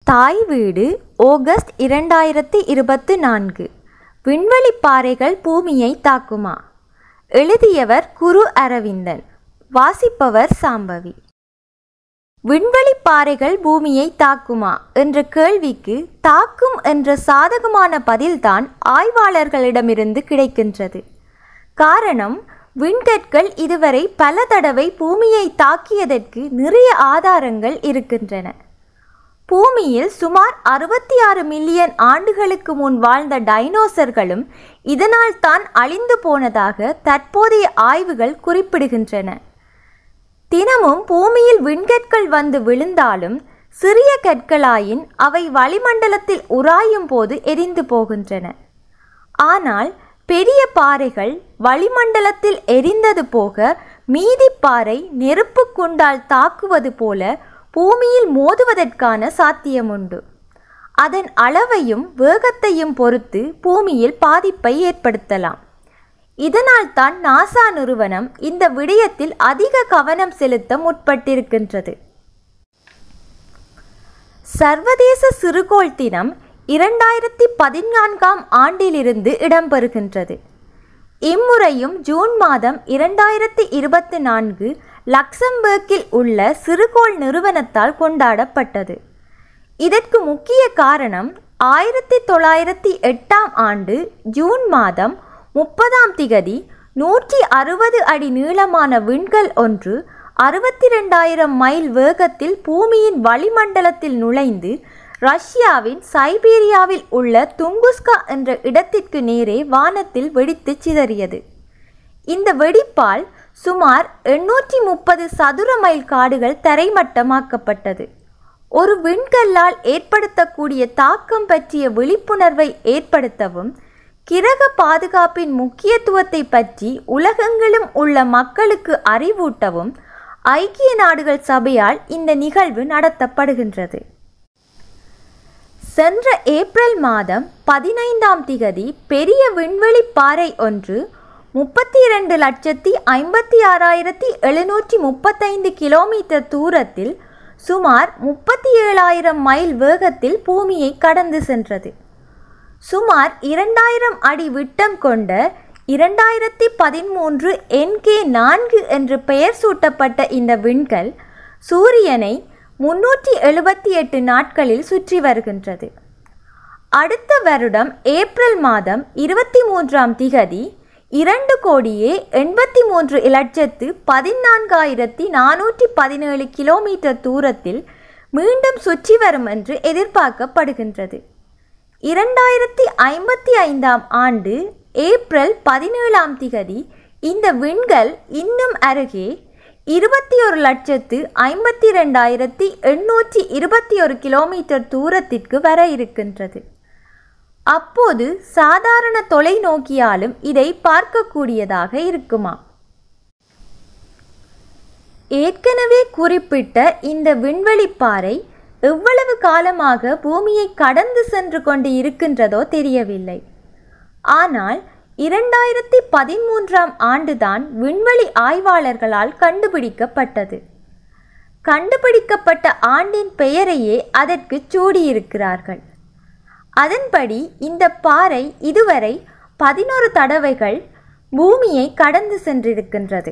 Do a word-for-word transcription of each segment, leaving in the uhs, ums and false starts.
தாய் வீடு ஆகஸ்ட் இரண்டாயிரத்தி இருபத்து நான்கு. விண்வெளி பாறைகள் பூமியை தாக்குமா? எழுதியவர் குரு அரவிந்தன். வாசிப்பவர் சாம்பவி. விண்வெளி பாறைகள் பூமியை தாக்குமா என்ற கேள்விக்கு தாக்கும் என்ற சாதகமான பதில்தான் ஆய்வாளர்களிடமிருந்து கிடைக்கின்றது. காரணம், விண்கற்கள் இதுவரை பல தடவை பூமியை தாக்கியதற்கு நிறைய ஆதாரங்கள் இருக்கின்றன. பூமியில் சுமார் அறுபத்தி ஆறு மில்லியன் ஆண்டுகளுக்கு முன் வாழ்ந்த டைனோசர்களும் இதனால் தான் அழிந்து போனதாக தற்போதைய ஆய்வுகள் குறிப்பிடுகின்றன. தினமும் பூமியில் விண்கற்கள் வந்து விழுந்தாலும் சிறிய கற்களாயின் அவை வளிமண்டலத்தில் உராயும் போது எரிந்து போகின்றன. ஆனால் பெரிய பாறைகள் வளிமண்டலத்தில் எரிந்தது போக மீதி பாறை நெருப்பு குண்டால் தாக்குவது போல பூமியில் மோதுவதற்கான சாத்தியமுண்டு. அதன் அளவையும் வேகத்தையும் பொறுத்து பூமியில் பாதிப்பை ஏற்படுத்தலாம். இதனால் தான் நாசா நிறுவனம் இந்த விடயத்தில் அதிக கவனம் செலுத்த முற்பட்டிருக்கின்றது. சர்வதேச சிறுகோள் தினம் இரண்டாயிரத்தி பதினான்காம் ஆண்டிலிருந்து இடம்பெறுகின்றது. இம்முறையும் ஜூன் மாதம் இரண்டாயிரத்தி இருபத்தி நான்கு லக்சம்பர்கில் உள்ள சிறுகோள் நிறுவனத்தால் கொண்டாடப்பட்டது. இதற்கு முக்கிய காரணம், ஆயிரத்தி தொள்ளாயிரத்தி எட்டாம் ஆண்டு ஜூன் மாதம் முப்பதாம் திகதி நூற்றி அறுபது அடி நீளமான விண்கல் ஒன்று அறுபத்தி ரெண்டாயிரம் மைல் வேகத்தில் பூமியின் வளிமண்டலத்தில் நுழைந்து ரஷ்யாவின் சைபீரியாவில் உள்ள துங்குஸ்கா என்ற இடத்திற்கு நேரே வானத்தில் வெடித்து சிதறியது. இந்த வெடிப்பால் சுமார் எண்ணூற்றி முப்பது சதுர மைல் காடுகள் தரைமட்டமாக்கப்பட்டது. ஒரு விண்கல்லால் ஏற்படுத்தக்கூடிய தாக்கம் பற்றிய விழிப்புணர்வை ஏற்படுத்தவும் கிரக பாதுகாப்பின் முக்கியத்துவத்தை பற்றி உலகெங்கிலும் உள்ள மக்களுக்கு அறிவூட்டவும் ஐக்கிய நாடுகள் சபையால் இந்த நிகழ்வு நடத்தப்படுகின்றது. சென்ற ஏப்ரல் மாதம் பதினைந்தாம் திகதி பெரிய விண்வெளி பாறை ஒன்று முப்பத்தி இரண்டு லட்சத்தி ஐம்பத்தி ஆறாயிரத்தி எழுநூற்றி முப்பத்தைந்து கிலோமீட்டர் தூரத்தில் சுமார் முப்பத்தி ஏழாயிரம் மைல் வேகத்தில் பூமியை கடந்து சென்றது. சுமார் இரண்டாயிரம் அடி விட்டம் கொண்ட இரண்டாயிரத்தி பதிமூன்று என்கே நான்கு என்று பெயர் சூட்டப்பட்ட இந்த விண்கல் சூரியனை முன்னூற்றி எழுபத்தி எட்டு நாட்களில் சுற்றி வருகின்றது. அடுத்த வருடம் ஏப்ரல் மாதம் இருபத்தி மூன்றாம் திகதி இரண்டு கோடியே எண்பத்தி மூன்று இலட்சத்து பதினான்காயிரத்தி நானூற்றி பதினேழு கிலோமீட்டர் தூரத்தில் மீண்டும் சுற்றி வரும் என்று எதிர்பார்க்கப்படுகின்றது. இரண்டாயிரத்தி ஐம்பத்தி ஐந்தாம் ஆண்டு ஏப்ரல் பதினேழாம் திகதி இந்த விண்கல் இன்னும் அருகே இருபத்தி ஒரு லட்சத்து ஐம்பத்தி ரெண்டாயிரத்தி எண்ணூற்றி இருபத்தி ஒரு கிலோமீட்டர் தூரத்திற்கு வர இருக்கின்றது. அப்போது சாதாரண தொலைநோக்கியாலும் இதை பார்க்கக்கூடியதாக இருக்குமா? ஏற்கனவே குறிப்பிட்ட இந்த விண்வெளி பாறை எவ்வளவு காலமாக பூமியை கடந்து சென்று கொண்டு இருக்கின்றதோ தெரியவில்லை. ஆனால் இரண்டாயிரத்தி பதிமூன்றாம் ஆண்டுதான் விண்வெளி ஆய்வாளர்களால் கண்டுபிடிக்கப்பட்டது. கண்டுபிடிக்கப்பட்ட ஆண்டின் பெயரையே அதற்கு சூடியிருக்கிறார்கள். அதன்படி இந்த பாறை இதுவரை பதினொரு தடவைகள் பூமியை கடந்து சென்றிருக்கின்றது.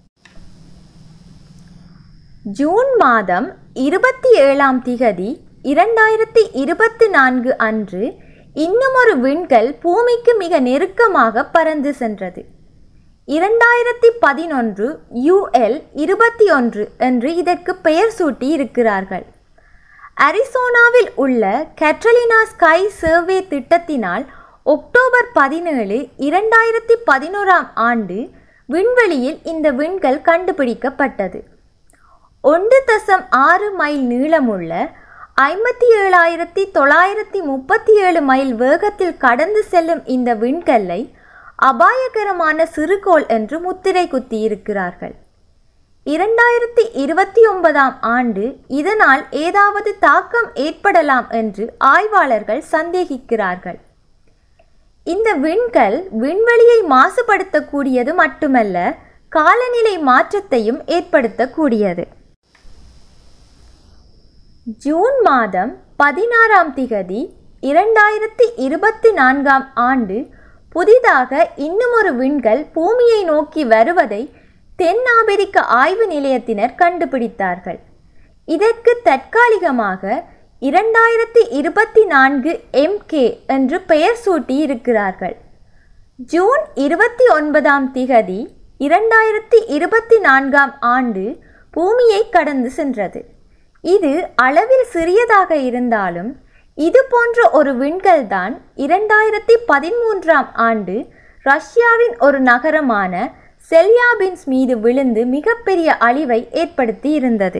ஜூன் மாதம் இருபத்தி ஏழாம் திகதி இரண்டாயிரத்தி இருபத்தி நான்கு அன்று இன்னும் ஒரு விண்கல் பூமிக்கு மிக நெருக்கமாக பறந்து சென்றது. இரண்டாயிரத்தி பதினொன்று யூஎல் இருபத்தி ஒன்று என்று இதற்கு பெயர் சூட்டி இருக்கிறார்கள். அரிசோனாவில் உள்ள கேட்ரலினா ஸ்கை சர்வே திட்டத்தினால் அக்டோபர் பதினேழு இரண்டாயிரத்தி பதினோராம் ஆண்டு விண்வெளியில் இந்த விண்கல் கண்டுபிடிக்கப்பட்டது. ஒன்று தசம் ஆறு மைல் நீளமுள்ள ஐம்பத்தி ஏழாயிரத்தி தொள்ளாயிரத்தி முப்பத்தி ஏழு மைல் வேகத்தில் கடந்து செல்லும் இந்த விண்கல்லை அபாயகரமான சிறுகோள் என்று முத்திரை குத்தியிருக்கிறார்கள். இரண்டாயிரத்தி இருபத்தி ஒன்பதாம் ஆண்டு இதனால் ஏதாவது தாக்கம் ஏற்படலாம் என்று ஆய்வாளர்கள் சந்தேகிக்கிறார்கள். இந்த விண்கல் விண்வெளியை மாசுபடுத்தக்கூடியது மட்டுமல்ல, காலநிலை மாற்றத்தையும் ஏற்படுத்தக்கூடியது. ஜூன் மாதம் பதினாறாம் திகதி இரண்டாயிரத்தி இருபத்தி நான்காம் ஆண்டு புதிதாக இன்னுமொரு விண்கல் பூமியை நோக்கி வருவதை தென் ஆப்பிரிக்க ஆய்வு நிலையத்தினர் கண்டுபிடித்தார்கள். இதற்கு தற்காலிகமாக இரண்டாயிரத்தி இருபத்தி நான்கு எம் கே என்று பெயர் சூட்டி இருக்கிறார்கள். ஜூன் இருபத்தி ஒன்பதாம் திகதி இரண்டாயிரத்தி இருபத்தி நான்காம் ஆண்டு பூமியை கடந்து சென்றது. இது அளவில் சிறியதாக இருந்தாலும் இது போன்ற ஒரு விண்கல் தான் இரண்டாயிரத்தி பதிமூன்றாம் ஆண்டு ரஷ்யாவின் ஒரு நகரமான செல்யாபின்ஸ் மீது விழுந்து மிகப்பெரிய அழிவை ஏற்படுத்தி இருந்தது.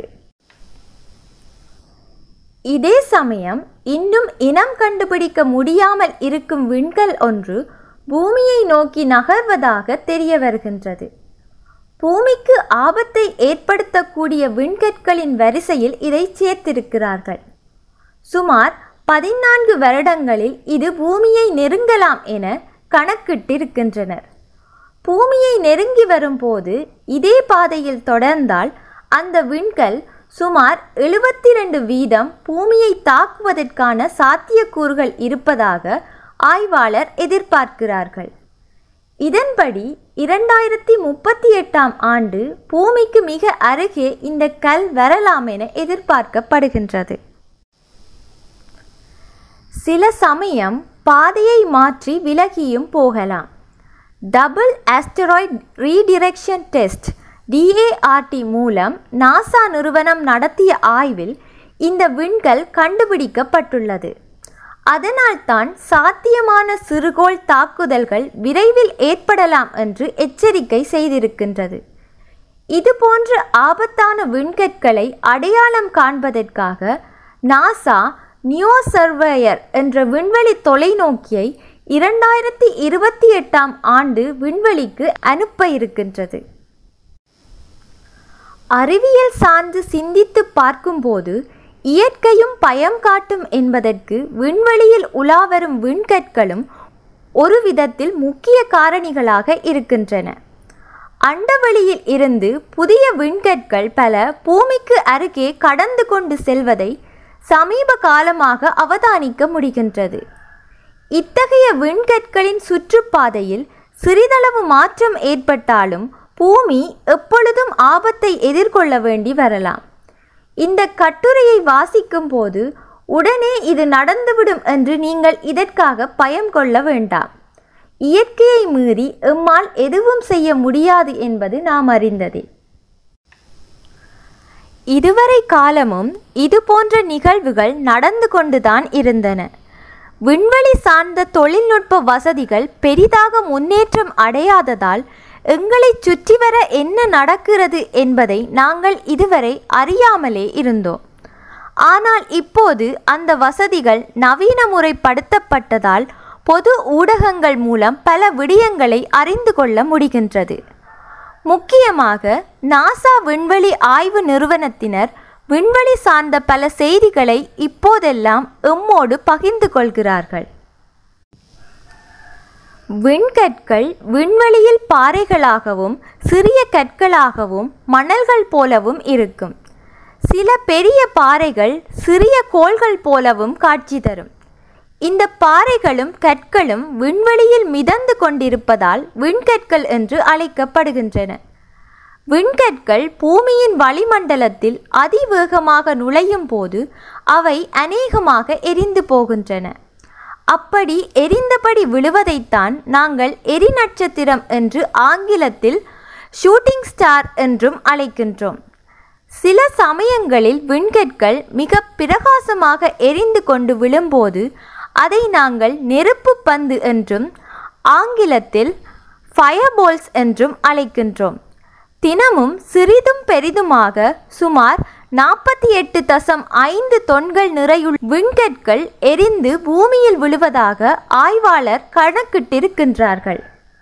இதே சமயம் இன்னும் இனம் கண்டுபிடிக்க முடியாமல் இருக்கும் விண்கல் ஒன்று பூமியை நோக்கி நகர்வதாக தெரிய வருகின்றது. பூமிக்கு ஆபத்தை ஏற்படுத்தக்கூடிய விண்கற்களின் வரிசையில் இதை சேர்த்திருக்கிறார்கள். சுமார் பதினான்கு வருடங்களில் இது பூமியை நெருங்கலாம் என கணக்கிட்டிருக்கின்றனர். பூமியை நெருங்கி வரும்போது இதே பாதையில் தொடர்ந்தால் அந்த விண்கல் சுமார் எழுபத்தி ரெண்டு வீதம் பூமியை தாக்குவதற்கான சாத்தியக்கூறுகள் இருப்பதாக ஆய்வாளர் எதிர்பார்க்கிறார்கள். இதன்படி இரண்டாயிரத்தி முப்பத்தி எட்டாம் ஆண்டு பூமிக்கு மிக அருகே இந்த கல் வரலாம் என எதிர்பார்க்கப்படுகின்றது. சில சமயம் பாதையை மாற்றி விலகியும் போகலாம். Double asteroid redirection test D A R T மூலம் நாசா நிறுவனம் நடத்திய ஆய்வில் இந்த விண்கல் கண்டுபிடிக்கப்பட்டுள்ளது. அதனால்தான் சாத்தியமான சிறுகோள் தாக்குதல்கள் விரைவில் ஏற்படலாம் என்று எச்சரிக்கை செய்திருக்கின்றது. இதுபோன்ற ஆபத்தான விண்கற்களை அடையாளம் காண்பதற்காக நாசா நியோ சர்வேயர் என்ற விண்வெளி தொலைநோக்கியை இரண்டாயிரத்தி இருபத்தி எட்டாம் ஆண்டு விண்வெளிக்கு அனுப்ப இருக்கின்றது. அறிவியல் சார்ந்து சிந்தித்து பார்க்கும்போது இயற்கையும் பயம் காட்டும் என்பதற்கு விண்வெளியில் உலாவரும் விண்கற்களும் ஒரு விதத்தில் முக்கிய காரணிகளாக இருக்கின்றன. அண்டவெளியில் இருந்து புதிய விண்கற்கள் பல பூமிக்கு அருகே கடந்து கொண்டு செல்வதை சமீப காலமாக அவதானிக்க முடிகின்றது. இத்தகைய விண்கற்களின் சுற்றுப்பாதையில் சிறிதளவு மாற்றம் ஏற்பட்டாலும் பூமி எப்பொழுதும் ஆபத்தை எதிர்கொள்ள வேண்டி வரலாம். இந்த கட்டுரையை வாசிக்கும் போது உடனே இது நடந்துவிடும் என்று நீங்கள் இதற்காக பயம் கொள்ள வேண்டாம். இயற்கையை மீறி எம்மால் எதுவும் செய்ய முடியாது என்பது நாம் அறிந்ததே. இதுவரை காலமும் இது போன்ற நிகழ்வுகள் நடந்து கொண்டுதான் இருந்தன. விண்வெளி சார்ந்த தொழில்நுட்ப வசதிகள் பெரிதாக முன்னேற்றம் அடையாததால் எங்களை சுற்றி வர என்ன நடக்கிறது என்பதை நாங்கள் இதுவரை அறியாமலே இருந்தோம். ஆனால் இப்போது அந்த வசதிகள் நவீன முறைப்படுத்தப்பட்டதால் பொது ஊடகங்கள் மூலம் பல விடயங்களை அறிந்து கொள்ள முடிகின்றது. முக்கியமாக நாசா விண்வெளி ஆய்வு நிறுவனத்தினர் விண்வெளி சார்ந்த பல செய்திகளை இப்போதெல்லாம் எம்மோடு பகிர்ந்து கொள்கிறார்கள். விண்கற்கள் விண்வெளியில் பாறைகளாகவும் சிறிய கற்களாகவும் மணல்கள் போலவும் இருக்கும். சில பெரிய பாறைகள் சிறிய கோள்கள் போலவும் காட்சி தரும். இந்த பாறைகளும் கற்களும் விண்வெளியில் மிதந்து கொண்டிருப்பதால் விண்கற்கள் என்று அழைக்கப்படுகின்றன. விண்கற்கள் பூமியின் வளிமண்டலத்தில் அதிவேகமாக நுழையும் போது அவை அநேகமாக எரிந்து போகின்றன. அப்படி எரிந்தபடி விழுவதைத்தான் நாங்கள் எரி நட்சத்திரம் என்று ஆங்கிலத்தில் ஷூட்டிங் ஸ்டார் என்றும் அழைக்கின்றோம். சில சமயங்களில் விண்கற்கள் மிக பிரகாசமாக எரிந்து கொண்டு விழும்போது அதை நாங்கள் நெருப்பு பந்து என்றும் ஆங்கிலத்தில் ஃபயர்பால்ஸ் என்றும் அழைக்கின்றோம். தினமும் சிறிதும் பெரிதுமாக சுமார் நாற்பத்தி எட்டு தசம் ஐந்து தொன்கள் நிறையுள்ள விண்கற்கள் எரிந்து பூமியில் விழுவதாக ஆய்வாளர் கணக்கிட்டிருக்கின்றார்கள்.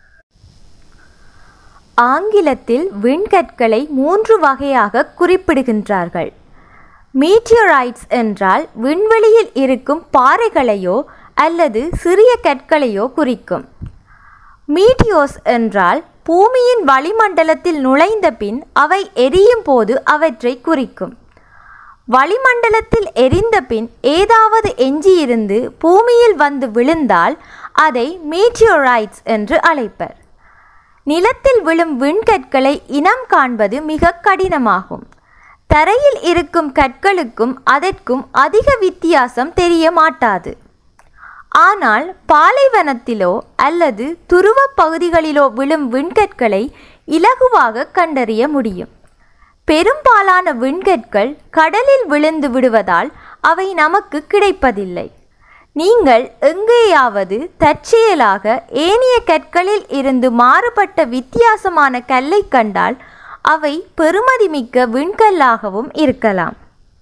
ஆங்கிலத்தில் விண்கற்களை மூன்று வகையாக குறிப்பிடுகின்றார்கள். மீட்டியோரைட்ஸ் என்றால் விண்வெளியில் இருக்கும் பாறைகளையோ அல்லது சிறிய கற்களையோ குறிக்கும். மீட்டியோஸ் என்றால் பூமியின் வளிமண்டலத்தில் நுழைந்த பின் அவை எரியும் போது அவற்றை குறிக்கும். வளிமண்டலத்தில் எரிந்த பின் ஏதாவது எஞ்சியிருந்து பூமியில் வந்து விழுந்தால் அதை மீட்டியோரைட்ஸ் என்று அழைப்பர். நிலத்தில் விழும் விண்கற்களை இனம் காண்பது மிக கடினமாகும். தரையில் இருக்கும் கற்களுக்கும் அதற்கும் அதிக வித்தியாசம் தெரிய மாட்டாது. ஆனால் பாலைவனத்திலோ அல்லது துருவ பகுதிகளிலோ விழும் விண்கற்களை இலகுவாக கண்டறிய முடியும். பெரும்பாலான விண்கற்கள் கடலில் விழுந்து விடுவதால் அவை நமக்கு கிடைப்பதில்லை. நீங்கள் எங்கேயாவது தற்செயலாக ஏனைய கற்களில் இருந்து மாறுபட்ட வித்தியாசமான கல்லை கண்டால் அவை பெறுமதிமிக்க விண்கல்லாகவும் இருக்கலாம்.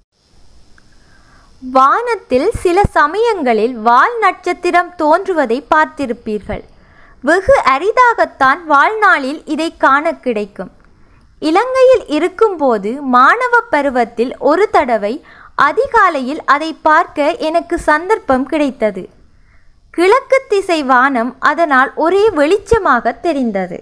வானத்தில் சில சமயங்களில் வால் நட்சத்திரம் தோன்றுவதை பார்த்திருப்பீர்கள். வெகு அரிதாகத்தான் வாழ்நாளில் இதை காண கிடைக்கும். இலங்கையில் இருக்கும்போது மாணவ பருவத்தில் ஒரு தடவை அதிகாலையில் அதை பார்க்க எனக்கு சந்தர்ப்பம் கிடைத்தது. கிழக்கு திசை வானம் அதனால் ஒரே வெளிச்சமாக தெரிந்தது.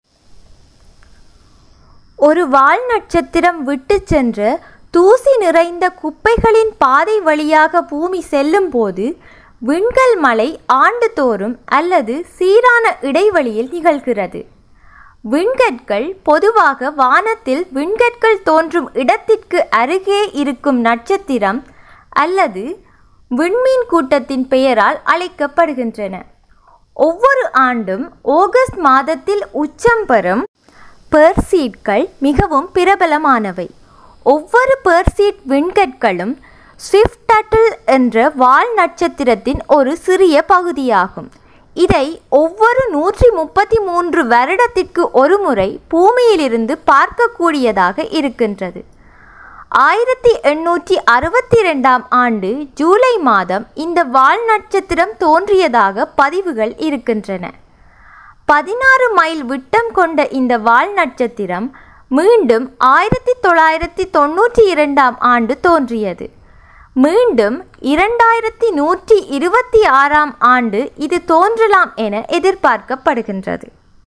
ஒரு வால் நட்சத்திரம் விட்டு சென்ற தூசி நிறைந்த குப்பைகளின் பாதை வழியாக பூமி செல்லும் போது விண்கல் மழை ஆண்டுதோறும் அல்லது சீரான இடைவெளியில் நிகழ்கிறது. விண்கற்கள் பொதுவாக வானத்தில் விண்கற்கள் தோன்றும் இடத்திற்கு அருகே இருக்கும் நட்சத்திரம் அல்லது விண்மீன் கூட்டத்தின் பெயரால் அழைக்கப்படுகின்றன. ஒவ்வொரு ஆண்டும் ஆகஸ்ட் மாதத்தில் உச்சம் பெறும் பெர்சீட்கள் மிகவும் பிரபலமானவை. ஒவ்வொரு பெர்சீட் விண்கற்களும் ஸ்விஃப்ட் டட்டில் என்ற வால் நட்சத்திரத்தின் ஒரு சிறிய பகுதியாகும். இதை ஒவ்வொரு நூற்றி முப்பத்தி மூன்று வருடத்திற்கு ஒரு முறை பூமியிலிருந்து பார்க்கக்கூடியதாக இருக்கின்றது. ஆயிரத்தி எண்ணூற்றி அறுபத்தி ரெண்டாம் ஆண்டு ஜூலை மாதம் இந்த வால் நட்சத்திரம் தோன்றியதாக பதிவுகள் இருக்கின்றன. பதினாறு மைல் விட்டம் கொண்ட இந்த வால் நட்சத்திரம் மீண்டும் ஆயிரத்தி தொள்ளாயிரத்தி தொண்ணூற்றி இரண்டாம் ஆண்டு தோன்றியது. மீண்டும் இரண்டாயிரத்தி நூற்றி இருபத்தி ஆறாம் ஆண்டு இது தோன்றலாம் என எதிர்பார்க்கப்படுகின்றது.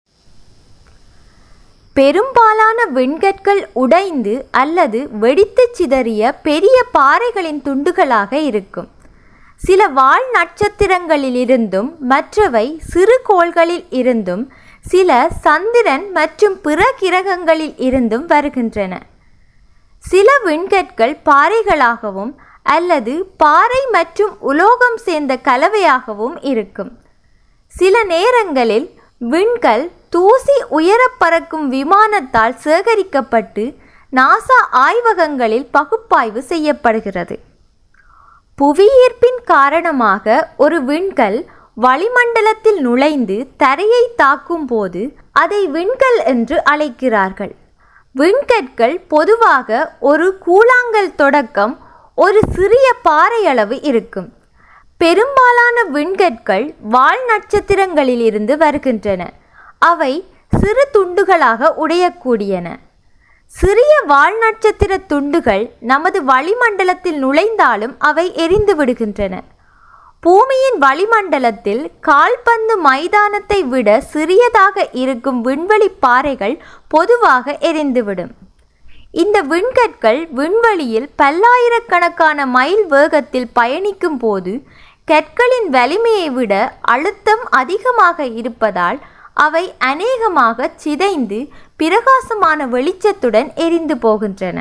பெரும்பாலான விண்கற்கள் உடைந்து அல்லது வெடித்து சிதறிய பெரிய பாறைகளின் துண்டுகளாக இருக்கும். சில வால் நட்சத்திரங்களிலிருந்தும் மற்றவை சிறு கோள்களில் இருந்தும் சில சந்திரன் மற்றும் பிற கிரகங்களில் இருந்தும் வருகின்றன. சில விண்கற்கள் பாறைகளாகவும் அல்லது பாறை மற்றும் உலோகம் சேர்ந்த கலவையாகவும் இருக்கும். சில நேரங்களில் விண்கல் தூசி உயர பறக்கும் விமானத்தால் சேகரிக்கப்பட்டு நாசா ஆய்வகங்களில் பகுப்பாய்வு செய்யப்படுகிறது. புவியீர்ப்பின் காரணமாக ஒரு விண்கல் வளிமண்டலத்தில் நுழைந்து தரையை தாக்கும் போது அதை விண்கல் என்று அழைக்கிறார்கள். விண்கற்கள் பொதுவாக ஒரு கூழாங்கல் தொடக்கம் ஒரு சிறிய பாறையளவு இருக்கும். பெரும்பாலான விண்கற்கள் வால் நட்சத்திரங்களில் இருந்து வருகின்றன. அவை சிறு துண்டுகளாக உடையக்கூடியன. சிறிய வால் நட்சத்திர துண்டுகள் நமது வளிமண்டலத்தில் நுழைந்தாலும் அவை எரிந்து விடுகின்றன. பூமியின் வளிமண்டலத்தில் கால்பந்து மைதானத்தை விட சிறியதாக இருக்கும் விண்வெளி பாறைகள் பொதுவாக எரிந்துவிடும். இந்த விண்கற்கள் விண்வெளியில் பல்லாயிரக்கணக்கான மைல் வேகத்தில் பயணிக்கும் போது கற்களின் வலிமையை விட அழுத்தம் அதிகமாக இருப்பதால் அவை அநேகமாக சிதைந்து பிரகாசமான வெளிச்சத்துடன் எரிந்து போகின்றன.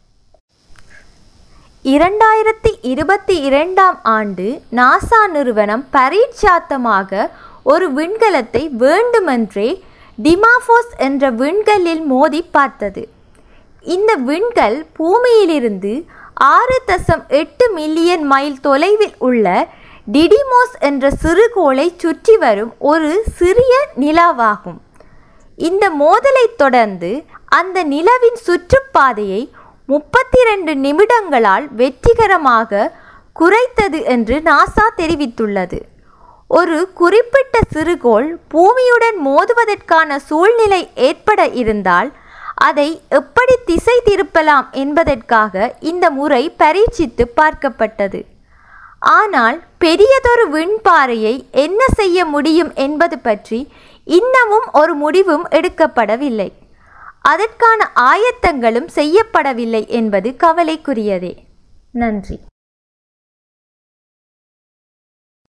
இரண்டாயிரத்தி இருபத்தி இரண்டாம் ஆண்டு நாசா நிறுவனம் பரீட்சாத்தமாக ஒரு விண்கலத்தை வேண்டுமென்றே டிமாஃபோஸ் என்ற விண்கல்லில் மோதி பார்த்தது. இந்த விண்கல் பூமியிலிருந்து ஆறு தசம் எட்டு மில்லியன் மைல் தொலைவில் உள்ள டிடிமோஸ் என்ற சிறுகோளை சுற்றி வரும் ஒரு சிறிய நிலாவாகும். இந்த மோதலை தொடர்ந்து அந்த நிலவின் சுற்றுப்பாதையை முப்பத்தி ரெண்டு நிமிடங்களால் வெற்றிகரமாக குறைத்தது என்று நாசா தெரிவித்துள்ளது. ஒரு குறிப்பிட்ட சிறுகோள் பூமியுடன் மோதுவதற்கான சூழ்நிலை ஏற்பட இருந்தால் அதை எப்படி திசை திருப்பலாம் என்பதற்காக இந்த முறை பரீட்சித்து பார்க்கப்பட்டது. ஆனால் பெரியதொரு விண்பாறையை என்ன செய்ய முடியும் என்பது பற்றி இன்னமும் ஒரு முடிவும் எடுக்கப்படவில்லை. அதற்கான ஆயத்தங்களும் செய்யப்படவில்லை என்பது கவலைக்குரியதே. நன்றி.